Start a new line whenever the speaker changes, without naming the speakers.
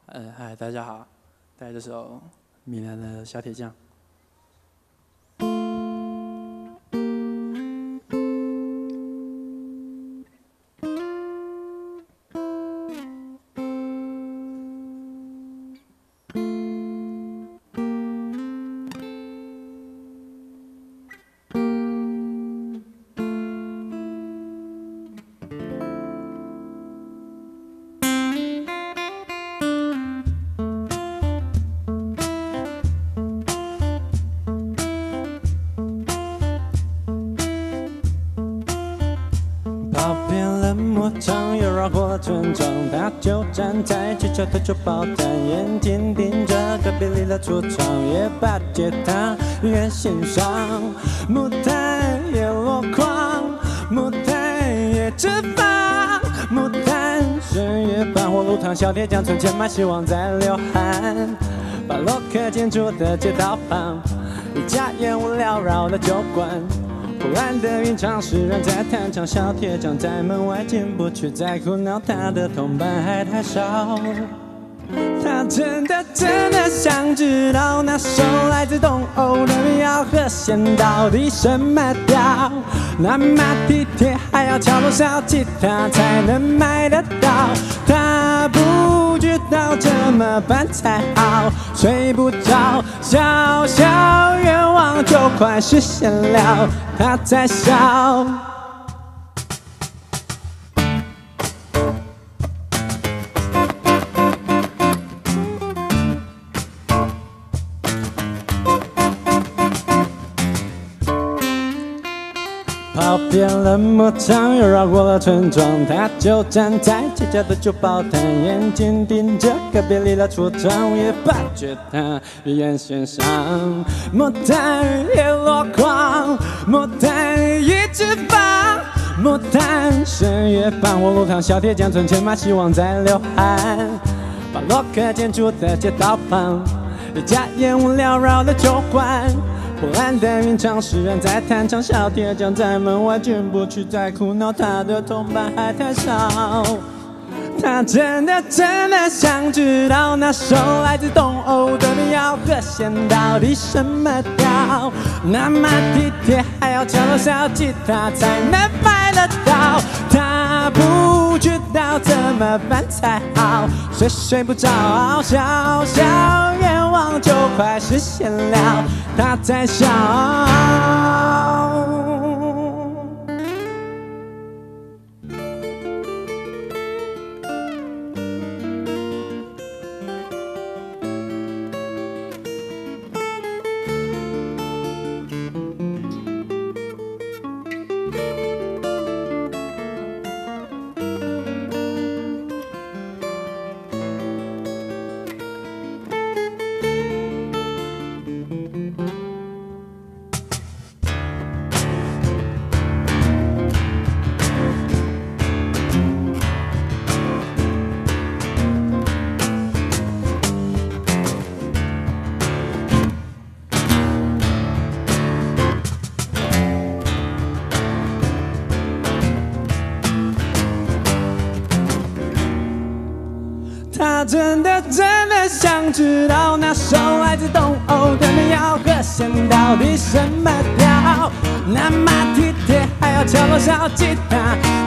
嗨，大家好，带来这首米兰的小铁匠。跑遍了牧场，又绕过了村庄，他就站在犄角的酒保摊，眼睛盯着隔壁里的橱窗，也把吉他音乐欣赏。木炭也落光，木炭也脂肪，木炭深夜办火炉汤，小铁匠存钱买希望在流汗。巴洛克建筑的街道旁，一家烟雾缭绕的酒馆。忽然的吟唱，诗人在弹唱，小铁匠在门外进不去，在苦恼他的同伴还太少。他真的想知道那首来自东欧的民谣和弦到底什么调，那么体贴，还要敲多少吉他才能买得到？他不知道怎么办才好，睡不着，小小愿望就快实现了，他在笑。跑遍了牧场，又绕过了村庄，他就站在犄角的酒保摊，眼睛盯着隔壁里的橱窗，也把吉他语言欣赏。木炭也落光，木炭也脂肪，木炭深夜办火炉汤，小铁匠存钱买希望在流汗。巴洛克建筑的街道旁，一家烟雾缭绕的酒馆。忽然的吟唱，诗人在弹唱，小铁匠在门外进不去，在苦恼他的同伴还太少。他真的想知道那首来自东欧的民谣和弦到底什么调，那么体贴，还要敲多少吉他才能买得到？他不知道怎么办才好，睡不着，小小愿望就快实现了，他在笑。他真的想知道那首来自东欧的民谣和弦到底什么调，那么体贴，还要敲多少吉他